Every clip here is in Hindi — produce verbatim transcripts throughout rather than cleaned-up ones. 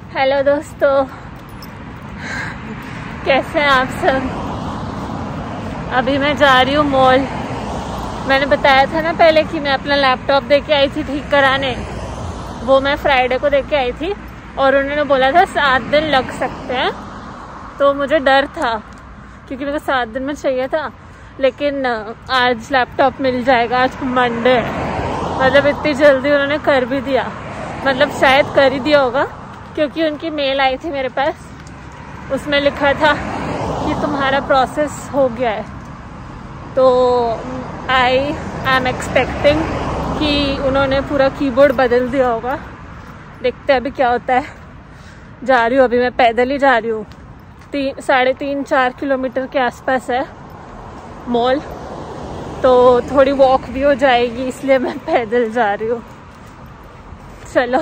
हेलो दोस्तों, कैसे हैं आप सब। अभी मैं जा रही हूँ मॉल। मैंने बताया था ना पहले कि मैं अपना लैपटॉप देके आई थी ठीक कराने। वो मैं फ्राइडे को देके आई थी और उन्होंने बोला था सात दिन लग सकते हैं। तो मुझे डर था क्योंकि मेरे को सात दिन में चाहिए था, लेकिन आज लैपटॉप मिल जाएगा। आज मंडे है, मतलब इतनी जल्दी उन्होंने कर भी दिया। मतलब शायद कर ही दिया होगा क्योंकि उनकी मेल आई थी मेरे पास, उसमें लिखा था कि तुम्हारा प्रोसेस हो गया है। तो आई एम एक्सपेक्टिंग कि उन्होंने पूरा कीबोर्ड बदल दिया होगा। देखते हैं अभी क्या होता है। जा रही हूँ, अभी मैं पैदल ही जा रही हूँ। तीन साढ़े तीन चार किलोमीटर के आसपास है मॉल, तो थोड़ी वॉक भी हो जाएगी, इसलिए मैं पैदल जा रही हूँ। चलो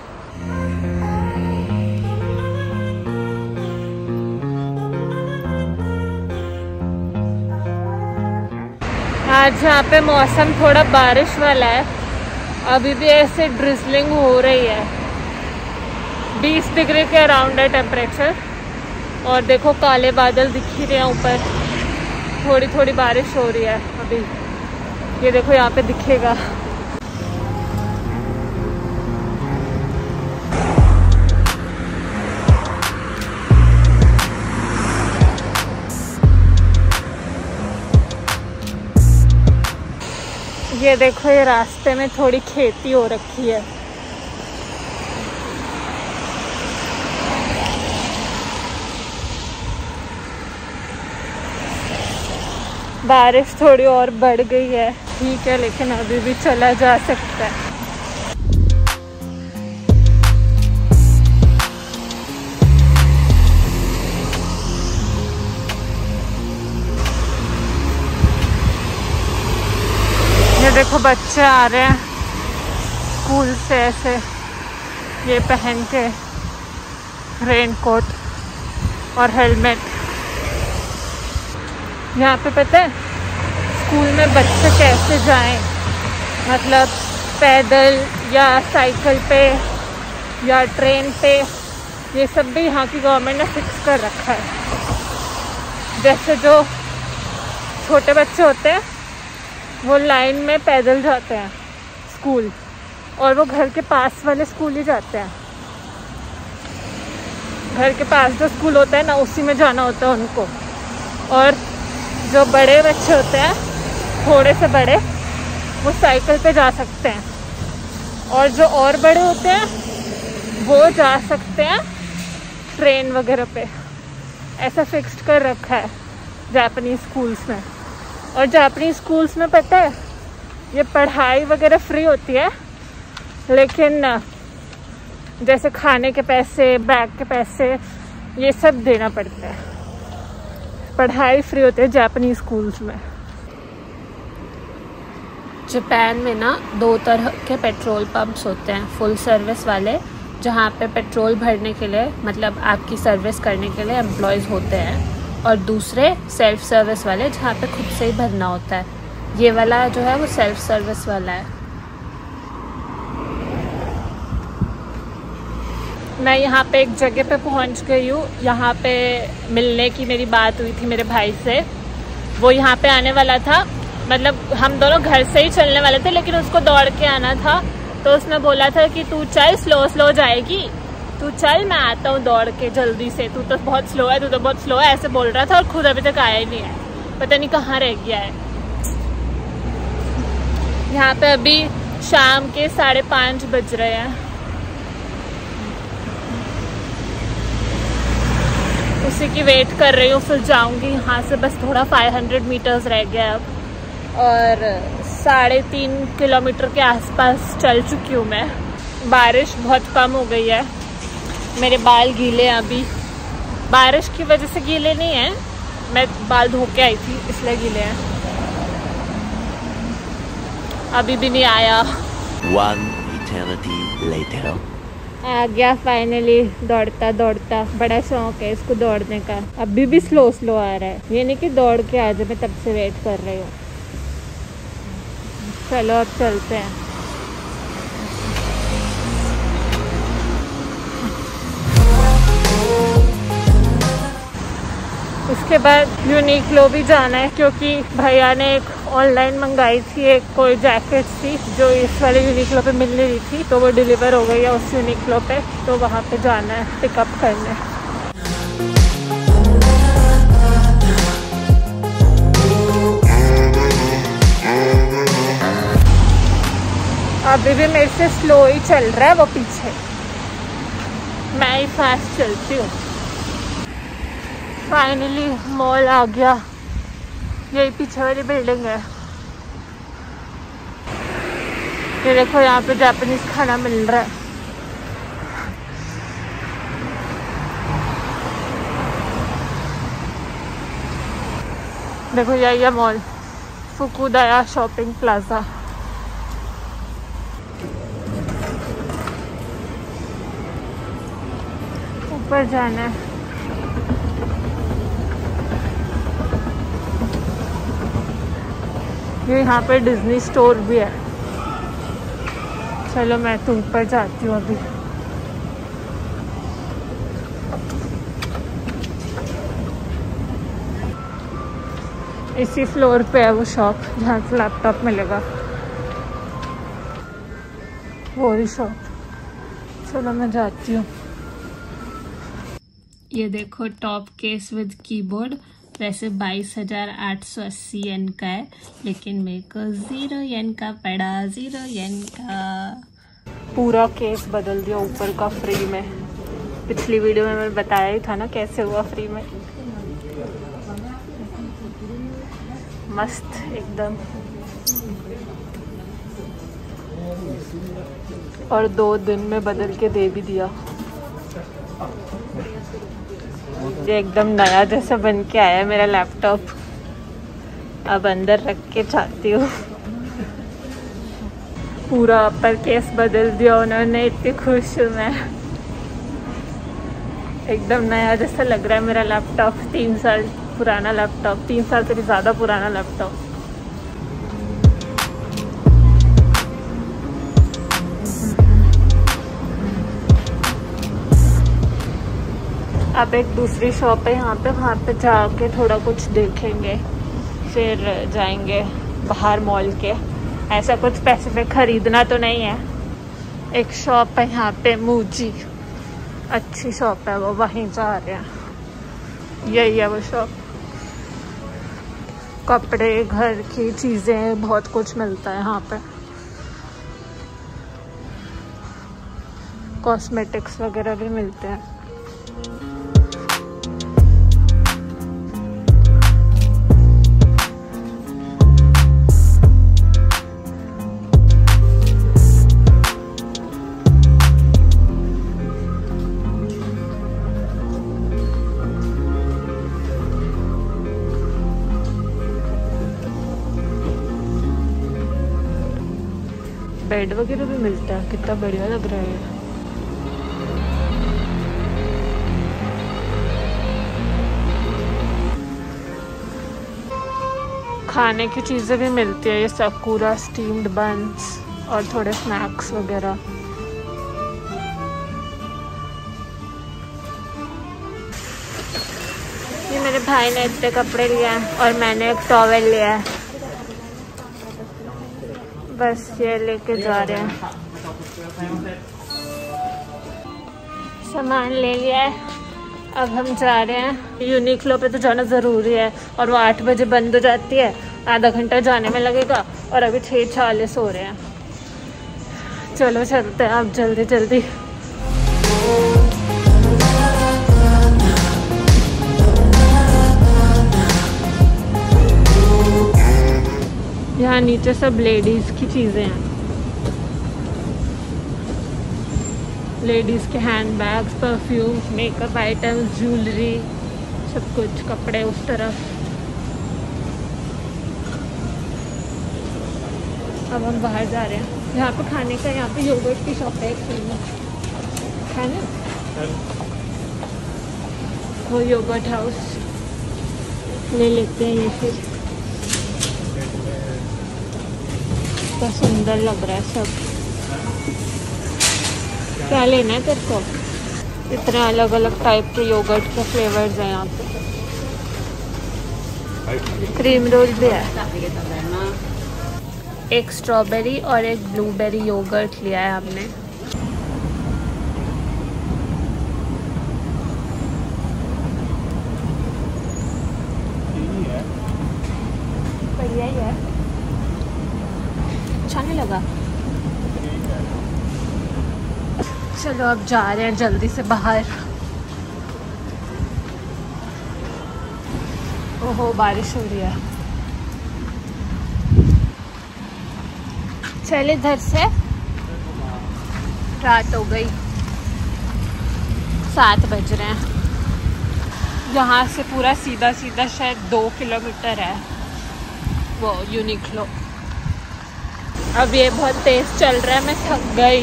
आज यहाँ पे मौसम थोड़ा बारिश वाला है। अभी भी ऐसे ड्रिजलिंग हो रही है। बीस डिग्री के अराउंड है टेम्परेचर। और देखो काले बादल दिख ही रहे हैं ऊपर। थोड़ी थोड़ी बारिश हो रही है अभी। ये देखो यहाँ पे दिखेगा। ये देखो, ये रास्ते में थोड़ी खेती हो रखी है। बारिश थोड़ी और बढ़ गई है, ठीक है, लेकिन अभी भी चला जा सकता है। ये देखो बच्चे आ रहे हैं स्कूल से ऐसे ये पहन के, रेनकोट और हेलमेट। यहाँ पे पता है स्कूल में बच्चे कैसे जाएं, मतलब पैदल या साइकिल पे या ट्रेन पे, ये सब भी यहाँ की गवर्नमेंट ने फिक्स कर रखा है। जैसे जो छोटे बच्चे होते हैं वो लाइन में पैदल जाते हैं स्कूल, और वो घर के पास वाले स्कूल ही जाते हैं। घर के पास जो स्कूल होता है ना, उसी में जाना होता है उनको। और जो बड़े बच्चे होते हैं, थोड़े से बड़े, वो साइकिल पे जा सकते हैं। और जो और बड़े होते हैं वो जा सकते हैं ट्रेन वगैरह पे। ऐसा फिक्स्ड कर रखा है जापानीज स्कूल्स में। और जापानीज स्कूल्स में पता है ये पढ़ाई वगैरह फ्री होती है, लेकिन जैसे खाने के पैसे, बैग के पैसे, ये सब देना पड़ता है। पढ़ाई फ्री होती है जापानीज स्कूल्स में। जापान में ना दो तरह के पेट्रोल पंप्स होते हैं, फुल सर्विस वाले जहाँ पे पेट्रोल भरने के लिए, मतलब आपकी सर्विस करने के लिए एम्प्लॉयज़ होते हैं, और दूसरे सेल्फ सर्विस वाले जहाँ पे खुद से ही भरना होता है। ये वाला जो है वो सेल्फ सर्विस वाला है। मैं यहाँ पे एक जगह पे पहुँच गई हूँ। यहाँ पे मिलने की मेरी बात हुई थी मेरे भाई से। वो यहाँ पे आने वाला था, मतलब हम दोनों घर से ही चलने वाले थे, लेकिन उसको दौड़ के आना था। तो उसने बोला था कि तू चल, स्लो स्लो जाएगी, तू चल, मैं आता हूँ दौड़ के जल्दी से, तू तो बहुत स्लो है, तू तो बहुत स्लो है, ऐसे बोल रहा था। और खुद अभी तक आया ही नहीं है, पता नहीं कहाँ रह गया है। यहाँ पे अभी शाम के साढ़े पाँच बज रहे हैं। उसी की वेट कर रही हूँ, फिर जाऊँगी यहाँ से। बस थोड़ा पाँच सौ मीटर्स रह गया अब, और साढ़े तीन किलोमीटर के आसपास चल चुकी हूँ मैं। बारिश बहुत कम हो गई है। मेरे बाल गीले हैं अभी, बारिश की वजह से गीले नहीं हैं, मैं बाल धो के आई थी इसलिए गीले हैं। अभी भी नहीं आया। One eternity later. आ गया फाइनली, दौड़ता दौड़ता। बड़ा शौक है इसको दौड़ने का। अभी भी स्लो स्लो आ रहा है, ये नहीं कि दौड़ के आ जाए। मैं तब से वेट कर रही हूँ। चलो अब चलते हैं। उसके बाद यूनिक्लो भी जाना है क्योंकि भैया ने एक ऑनलाइन मंगाई थी, एक कोई जैकेट थी जो इस वाले यूनिक्लो पे मिल नहीं रही थी, तो वो डिलीवर हो गई है उस यूनिक्लो पे, तो वहाँ पे जाना है पिकअप करने। अभी भी मेरे से स्लो ही चल रहा है वो पीछे, मैं ही फास्ट चलती हूँ। फाइनली मॉल आ गया, यही पीछे वाली बिल्डिंग है। ये देखो यहाँ पे जापानीज खाना मिल रहा है। देखो यही है मॉल, फुकुदाया शॉपिंग प्लाजा। ऊपर जाना है। ये यहाँ पे डिज्नी स्टोर भी है। चलो मैं तो ऊपर जाती हूँ अभी। इसी फ्लोर पे है वो शॉप जहाँ से लैपटॉप मिलेगा, वो ही शॉप। चलो मैं जाती हूँ। ये देखो टॉप केस विद कीबोर्ड, वैसे बाईस हजार आठ सौ अस्सी येन का है, लेकिन मेरे को जीरो येन का पड़ा, जीरो येन का। पूरा केस बदल दिया ऊपर का फ्री में। पिछली वीडियो में मैंने बताया ही था ना कैसे हुआ फ्री में। मस्त एकदम। और दो दिन में बदल के दे भी दिया। ये एकदम नया जैसा बन के आया है मेरा लैपटॉप। अब अंदर रख के चाहती हूँ। पूरा अपर केस बदल दिया उन्होंने, इतनी खुश हूँ मैं। एकदम नया जैसा लग रहा है मेरा लैपटॉप। तीन साल पुराना लैपटॉप, तीन साल से भी ज़्यादा पुराना लैपटॉप। अब एक दूसरी शॉप है यहाँ पे, वहाँ पे जाके थोड़ा कुछ देखेंगे, फिर जाएंगे बाहर मॉल के। ऐसा कुछ स्पेसिफिक खरीदना तो नहीं है। एक शॉप है यहाँ पे मूजी, अच्छी शॉप है वो, वहीं जा रहे हैं। यही है वो शॉप। कपड़े, घर की चीज़ें, बहुत कुछ मिलता है यहाँ पे। कॉस्मेटिक्स वगैरह भी मिलते हैं। बेड वगैरह भी मिलता है, कितना बढ़िया लग रहा है। खाने की चीज़ें भी मिलती है, ये साकुरा स्टीम्ड बन्स और थोड़े स्नैक्स वगैरह। ये मेरे भाई ने इतने कपड़े लिए हैं और मैंने एक टॉवेल लिया है। बस ये लेके जा रहे हैं। सामान ले लिया है, अब हम जा रहे हैं। यूनिक्लो पे तो जाना ज़रूरी है और वो आठ बजे बंद हो जाती है। आधा घंटा जाने में लगेगा और अभी छः चालीस हो रहे हैं। चलो चलते हैं अब जल्दी जल्दी। यहाँ नीचे सब लेडीज़ की चीज़ें हैं। लेडीज़ के hand bags, perfumes, makeup items, jewellery, सब कुछ। कपड़े उस तरफ। अब हम बाहर जा रहे हैं। यहाँ पे खाने का, यहाँ पे योगर्ट की शॉप है एक है ना, वो योगर्ट हाउस ले लेते हैं। ये फिर इतना सुंदर लग रहा है सब। क्या लेना है तेरे को? इतने अलग अलग टाइप के योगर्ट के फ्लेवर्स हैं यहाँ पे। क्रीम रोल भी है। एक स्ट्रॉबेरी और एक ब्लूबेरी योगर्ट लिया है हमने। बढ़िया ही है, अच्छा नहीं लगा। चलो अब जा रहे हैं जल्दी से बाहर। ओहो बारिश हो रही है। चल इधर से, रात हो गई, सात बज रहे हैं। यहाँ से पूरा सीधा सीधा शायद दो किलोमीटर है वो यूनिक्लो। अब ये बहुत तेज चल रहा है, मैं थक गई।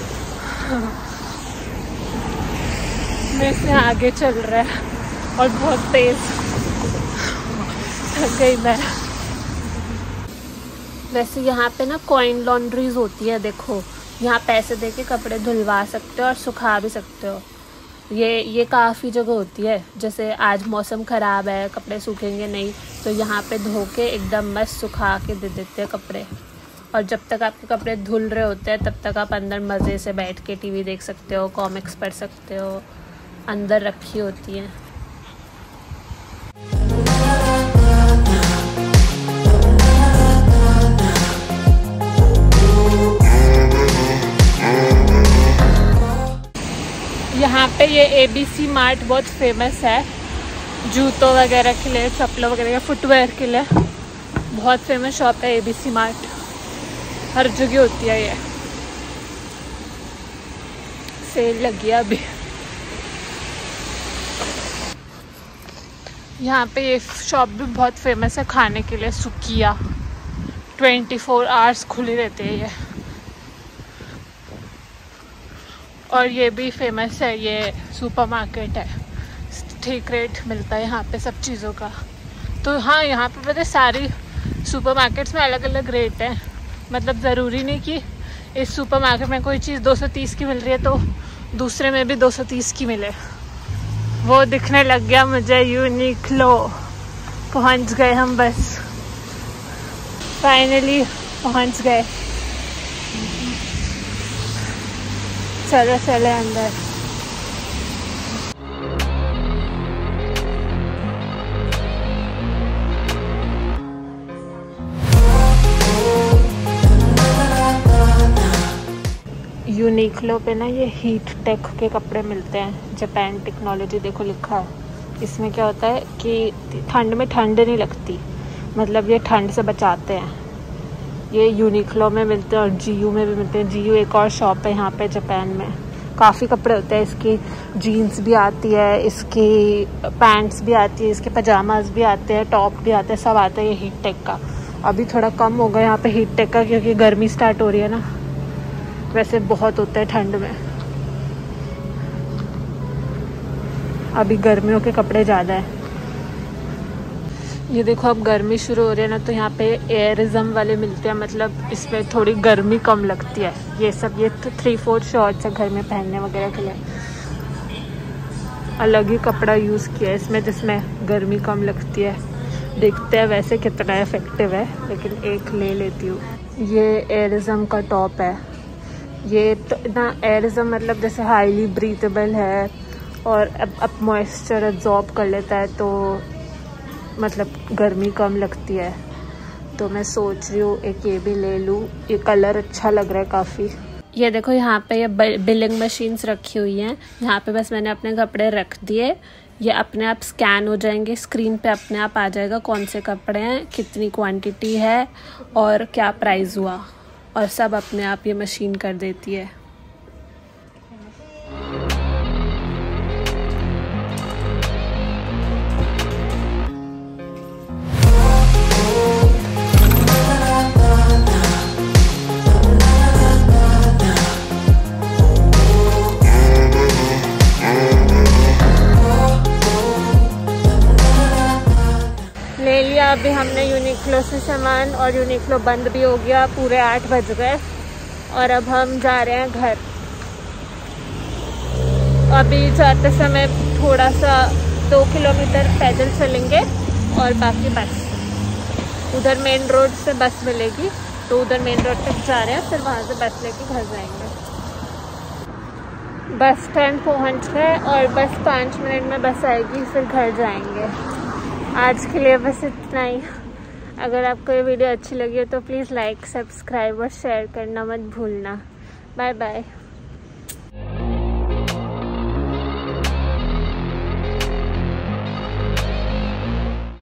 मेरे से आगे चल रहा है और बहुत तेज, थक गई मैं। वैसे यहाँ पे ना कॉइन लॉन्ड्रीज होती है, देखो यहाँ पैसे दे के कपड़े धुलवा सकते हो और सुखा भी सकते हो। ये ये काफ़ी जगह होती है। जैसे आज मौसम ख़राब है, कपड़े सूखेंगे नहीं, तो यहाँ पे धो के एकदम मस्त सुखा के दे देते हैं कपड़े। और जब तक आपके कपड़े धुल रहे होते हैं तब तक आप अंदर मज़े से बैठ के टीवी देख सकते हो, कॉमिक्स पढ़ सकते हो, अंदर रखी होती हैं। यहाँ पे ये एबीसी मार्ट बहुत फेमस है, जूतों वगैरह के लिए, चप्पलों वगैरह, फुटवेयर के लिए बहुत फेमस शॉप है एबीसी मार्ट। हर जगह होती है ये। सेल लगी है अभी। यहाँ पे ये शॉप भी बहुत फेमस है खाने के लिए, सुकिया। ट्वेंटी फोर आवर्स खुली रहती है ये। और ये भी फेमस है, ये सुपरमार्केट है, ठीक रेट मिलता है यहाँ पे सब चीज़ों का। तो हाँ, यहाँ पे पता है सारी सुपरमार्केट्स में अलग अलग रेट है। मतलब ज़रूरी नहीं कि इस सुपरमार्केट में कोई चीज़ दो सौ तीस की मिल रही है तो दूसरे में भी दो सौ तीस की मिले। वो दिखने लग गया मुझे यूनिक्लो। पहुँच गए हम, बस फाइनली पहुँच गए। चलो चले अंदर। यूनिक्लो पे ना ये हीट टेक के कपड़े मिलते हैं, जापान टेक्नोलॉजी देखो लिखा है। इसमें क्या होता है कि ठंड में ठंड नहीं लगती, मतलब ये ठंड से बचाते हैं। ये यूनिक्लो में मिलते हैं और जीयू में भी मिलते हैं। जीयू एक और शॉप है यहाँ पे जापान में, काफ़ी कपड़े होते हैं। इसकी जीन्स भी आती है, इसकी पैंट्स भी आती है, इसके पजामाज भी आते हैं, टॉप भी आते हैं, सब आता है ये हीट टेक का। अभी थोड़ा कम हो गया यहाँ पे हीट टेक का, क्योंकि गर्मी स्टार्ट हो रही है ना। वैसे बहुत होता है ठंड में, अभी गर्मियों के कपड़े ज़्यादा है। ये देखो अब गर्मी शुरू हो रही है ना, तो यहाँ पे एयरिज्म वाले मिलते हैं, मतलब इसमें थोड़ी गर्मी कम लगती है। ये सब ये थ्री फोर्थ शॉर्ट्स है घर में पहनने वगैरह के लिए। अलग ही कपड़ा यूज़ किया है इसमें जिसमें गर्मी कम लगती है। देखते हैं वैसे कितना इफेक्टिव है, लेकिन एक ले लेती हूँ। ये एयरिज्म का टॉप है। ये तो ना एयरिज्म मतलब जैसे हाईली ब्रीथेबल है और अब अब मॉइस्चर एब्जॉर्ब कर लेता है, तो मतलब गर्मी कम लगती है। तो मैं सोच रही हूँ एक ये भी ले लूँ। ये कलर अच्छा लग रहा है काफ़ी। ये देखो यहाँ पे ये बिलिंग मशीन्स रखी हुई हैं। यहाँ पे बस मैंने अपने कपड़े रख दिए, ये अपने आप स्कैन हो जाएंगे, स्क्रीन पे अपने आप आ जाएगा कौन से कपड़े हैं, कितनी क्वांटिटी है और क्या प्राइस हुआ, और सब अपने आप ये मशीन कर देती है। ले लिया अभी हमने यूनिक्लो से सामान, और यूनिक्लो बंद भी हो गया, पूरे आठ बज गए और अब हम जा रहे हैं घर। अभी जाते समय थोड़ा सा दो किलोमीटर पैदल चलेंगे और बाकी बस। उधर मेन रोड से बस मिलेगी, तो उधर मेन रोड तक जा रहे हैं, फिर वहाँ से बस लेके घर जाएंगे। बस स्टैंड पहुँच गए और बस पाँच मिनट में बस आएगी, फिर घर जाएंगे। आज के लिए बस इतना ही। अगर आपको ये वीडियो अच्छी लगी हो तो प्लीज़ लाइक, सब्सक्राइब और शेयर करना मत भूलना। Bye bye.